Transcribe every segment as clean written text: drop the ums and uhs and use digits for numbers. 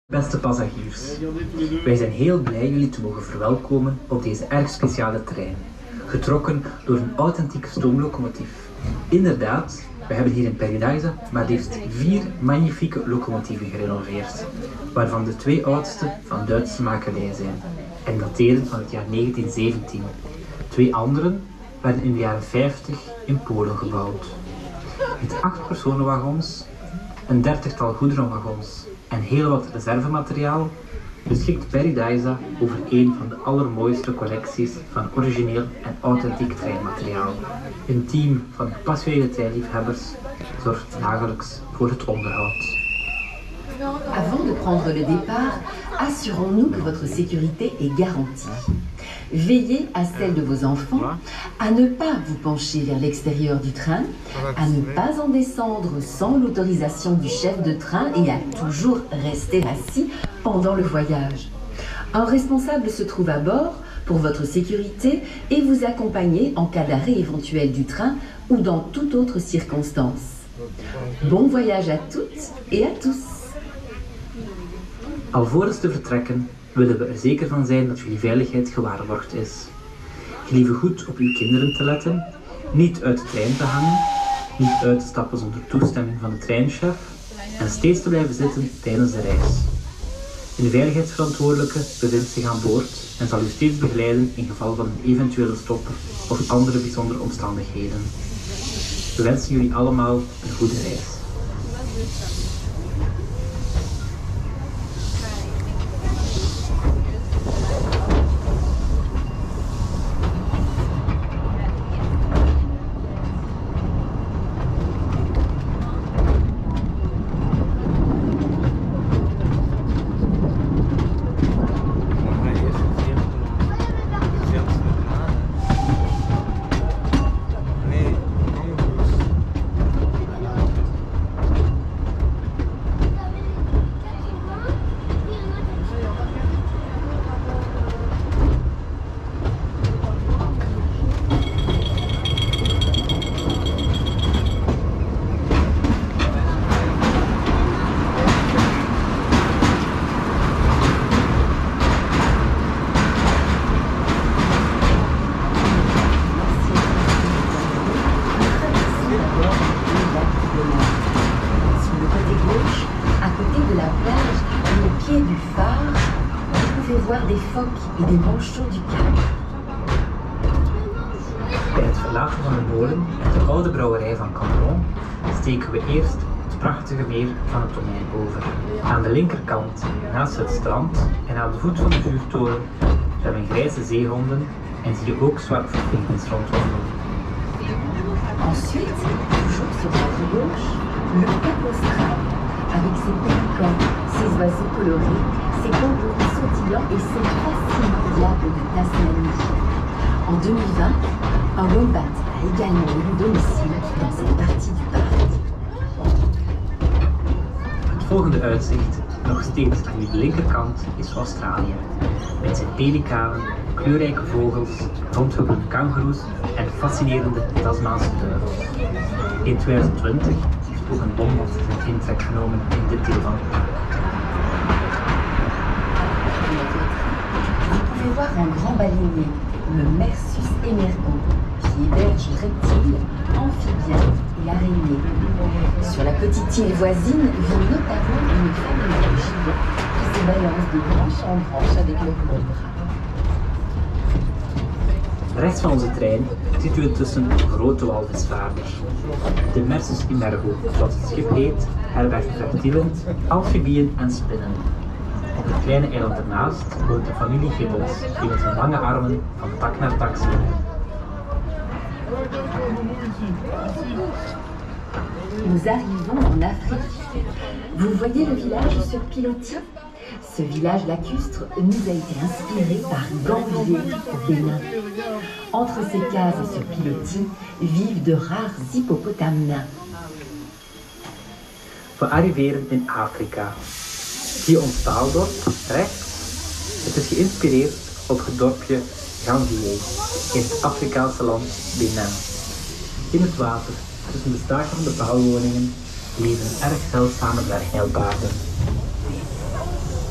Beste passagiers, wij zijn heel blij jullie te mogen verwelkomen op deze erg speciale trein, getrokken door een authentieke stoomlocomotief. Inderdaad, we hebben hier in Paradise maar liefst 4 magnifieke locomotieven gerenoveerd, waarvan de 2 oudste van Duitse makelij zijn en dateren van het jaar 1917. 2 anderen werden in de jaren 50 in Polen gebouwd. Met 8 personenwagons, een 30-tal goederenwagons en heel wat reservemateriaal beschikt Paradise over een van de allermooiste collecties van origineel en authentiek treinmateriaal. Een team van gepassioneerde treinliefhebbers zorgt dagelijks voor het onderhoud. Avant de prendre le départ, assurons-nous que votre sécurité est garantie. Veillez à celle de vos enfants, à ne pas vous pencher vers l'extérieur du train, à ne pas en descendre sans l'autorisation du chef de train et à toujours rester assis pendant le voyage. Un responsable se trouve à bord pour votre sécurité et vous accompagner en cas d'arrêt éventuel du train ou dans toute autre circonstance. Bon voyage à toutes et à tous! Alvorens te vertrekken willen we er zeker van zijn dat jullie veiligheid gewaarborgd is. Gelieve goed op uw kinderen te letten, niet uit de trein te hangen, niet uit te stappen zonder toestemming van de treinchef en steeds te blijven zitten tijdens de reis. Een veiligheidsverantwoordelijke bevindt zich aan boord en zal u steeds begeleiden in geval van een eventuele stop of andere bijzondere omstandigheden. We wensen jullie allemaal een goede reis. Des phoques et des manchots du Cap. Bij het verlaten van de molen en de oude brouwerij van Cambron steken we eerst het prachtige meer van het Tonijn over. Aan de linkerkant, naast het strand en aan de voet van de vuurtoren, zwemmen grijze zeehonden en zie je ook zwartverpingels rondwandelen. Ensuite, toujours sur votre gauche, le Cap Austral, avec ses pélicans, ses oiseaux colorés, ses kangourous sautillants et ses fascinants diables de Tasmanie. En 2020, un wombat a également élu domicile dans cette partie du parc. Het volgende uitzicht, nog steeds aan de linkerkant, is Australië. Met zijn pelikanen, kleurrijke vogels, rondgeblonde kangoeroes en fascinerende Tasmaanse duivels. In 2020 heeft ook een bombot zijn intrek genomen in dit deel van het park. Vous pouvez voir un grand baleinier, le Mersus emergans, qui héberge reptiles, amphibiens et araignées. Sur la petite île voisine vit notamment une famille de gibets qui se balance de branche en branche avec leurs gros bras. Rechts van onze trein ziet u intussen een grote walvisvaarder. De Mersus emergo, zoals het schip heet, herbergt reptielen, amfibieën en spinnen. Op het kleine eiland ernaast woont de familie gibbons, die met hun lange armen van tak naar tak zwemmen. Nous arrivons en Afrique. Vous voyez le village sur pilotis? Ce village lacustre nous a été inspiré par Gambier au Bénin. Entre ces cases sur pilotis vivent de rares hippopotames nains. We arriveren in Afrika. Zie ons taaldorp, rechts. Het is geïnspireerd op het dorpje Gambier in het Afrikaanse land Benin. In het water, tussen de staken van de paalwoningen, leven erg zeldzame dwergnijlpaarden.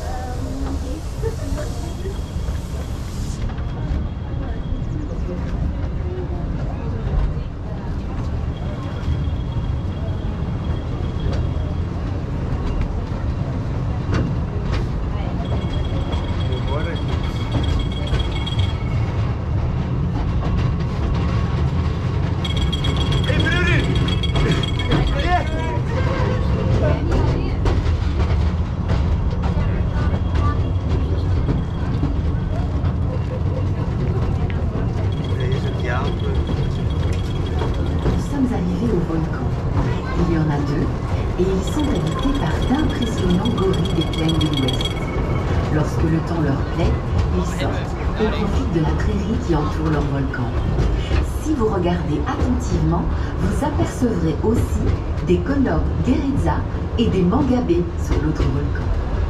plaine de l'Ouest. Lorsque le temps leur plaît, ils sortent et profitent de la prairie qui entoure leur volcan. Si vous regardez attentivement, vous apercevrez aussi des Conob Guereza et des Mangabé sur l'autre volcan.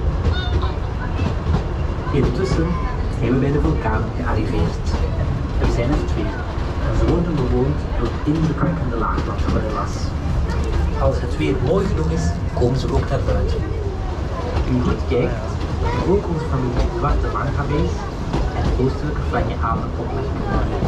Intussen zijn we bij de vulkaan gearriveerd. Er zijn er twee en ze worden bewoond door indrukwekkende laaglandgorillas. Als het weer mooi genoeg is, komen ze ook naar buiten. Wie goed kijkt, ook onze familie zwarte mangabees en oostelijke flanjeanen opmerken.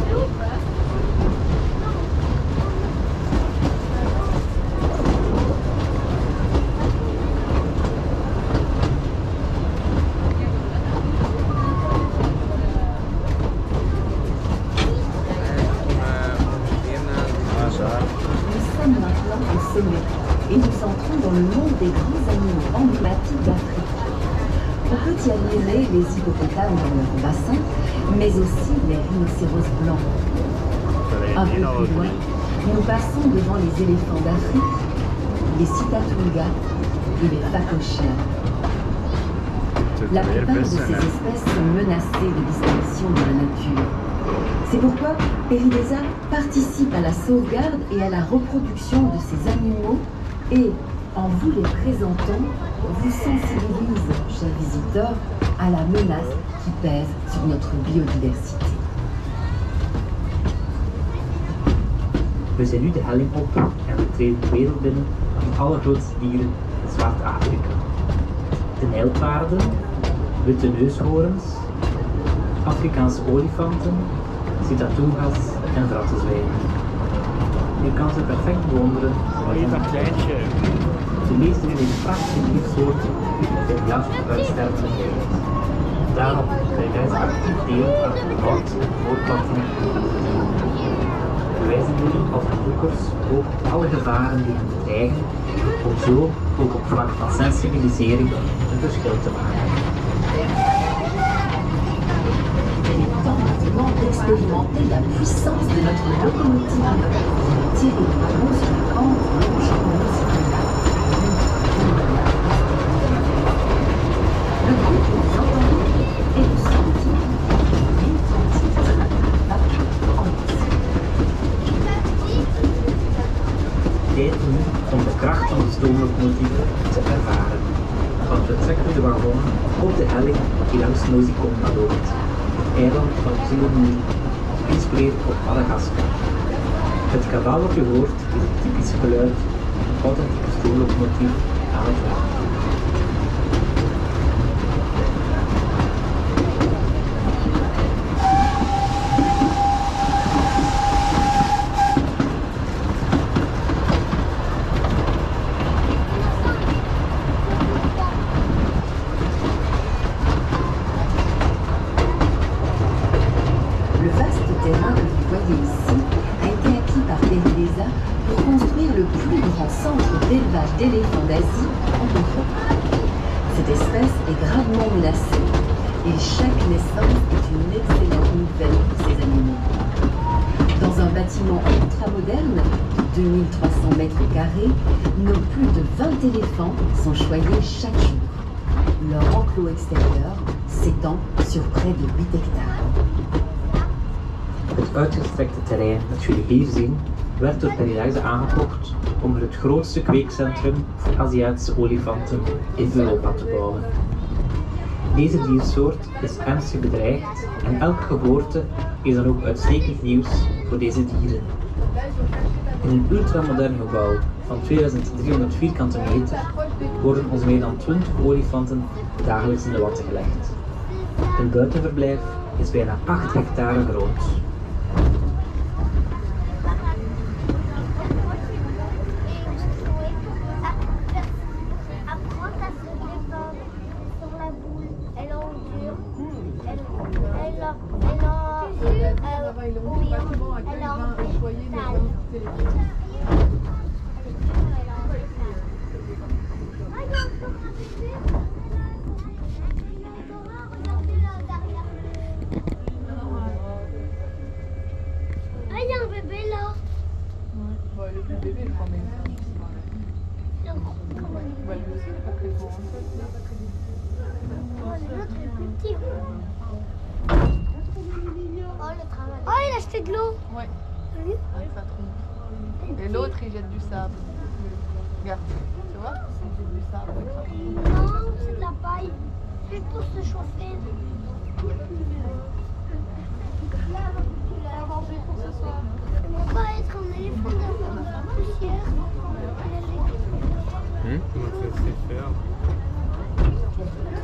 Et nous entrons dans le monde des grands animaux emblématiques d'Afrique. On peut y admirer les hippopotames dans leur bassin, mais aussi les rhinocéros blancs. Un peu plus loin, nous passons devant les éléphants d'Afrique, les citatungas et les phacochiens. La plupart de ces espèces sont menacées de disparition de la nature. C'est pourquoi PERIDESA participe à la sauvegarde et à la reproduction de ces animaux et, en vous les présentant, vous sensibilise, chers visiteurs, à la menace qui pèse sur notre biodiversité. We zijn nu de helling op en we treden de wereld binnen van de allergrootste dieren in Zwart-Afrika. De nijlpaarden, witte neushoorns, Afrikaanse olifanten, citatungas en vrattenzwijnen. Je kan ze perfect bewonderen. De meeste zijn prachtige diersoorten die in jacht uitsterven in de wereld. Daarom zijn wij actief deel aan het behoud en voortplanting van de dieren. We wijzen jullie als bezoekers ook op alle gevaren die hen bedreigen, om zo ook op vlak van sensibilisering een verschil te maken. D'expérimenter la puissance de notre locomotive. Tirer le wagon sur la pente longe comme le cyclable. Le bruit que vous entendez est le sentier d'une quantité en Tijd nu om de kracht van de stoomlocomotieve te ervaren. Want we trekken de wagon op de helling die langs Nosy-Komba loopt. Eiland van Zululand, geïnspireerd op Madagascar. Het kabaal dat je hoort is het typische geluid van een authentieke stoomlocomotief aan het water. d'éléphants d'Asie en Europe. Cette espèce est gravement menacée et chaque naissance est une excellente nouvelle pour ces animaux. Dans un bâtiment ultramoderne de 2300 mètres carrés, nos plus de 20 éléphants sont choyés chaque jour. Leur enclos extérieur s'étend sur près de 8 hectares. Het uitgestrekte terrein dat jullie hier zien, werd door PERIDESA aangekocht om er het grootste kweekcentrum voor Aziatische olifanten in Europa te bouwen. Deze diersoort is ernstig bedreigd en elke geboorte is dan ook uitstekend nieuws voor deze dieren. In een ultramodern gebouw van 2300 vierkante meter worden ons meer dan 20 olifanten dagelijks in de watten gelegd. Hun buitenverblijf is bijna 8 hectare groot. bébé quand même. Ouais, lui aussi, il n'est pas très grand. Oh, il a acheté de l'eau. Ouais. Avec sa trompe. Et l'autre, il jette du sable. Regarde, tu vois, il jette du sable avec sa trompe. Non, c'est de la paille. Juste pour se chauffer. À manger pour ce soir. On va pas être un éléphant d'avoir de la poussière. Comment ça se fait faire?